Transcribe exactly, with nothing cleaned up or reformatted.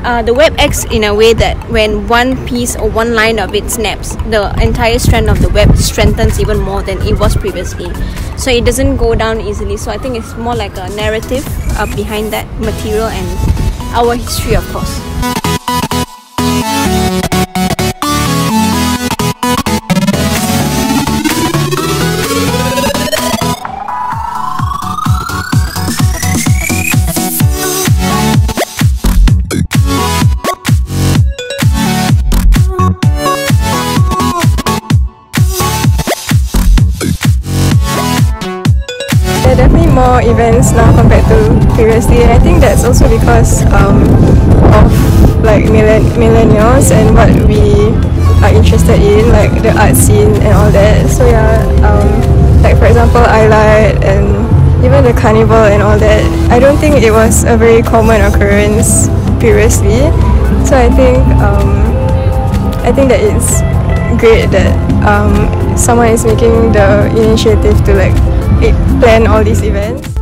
uh, the web acts in a way that when one piece or one line of it snaps, the entire strand of the web strengthens even more than it was previously. So it doesn't go down easily. So I think it's more like a narrative uh, behind that material and our history, of course. There are definitely more events now compared to previously, and I think that's also because um, of like millen millennials and what we are interested in, like the art scene and all that. So yeah, um, like for example, I-Light and even the carnival and all that. I don't think it was a very common occurrence previously. So I think um, I think that it's great that um, someone is making the initiative to like plan all these events.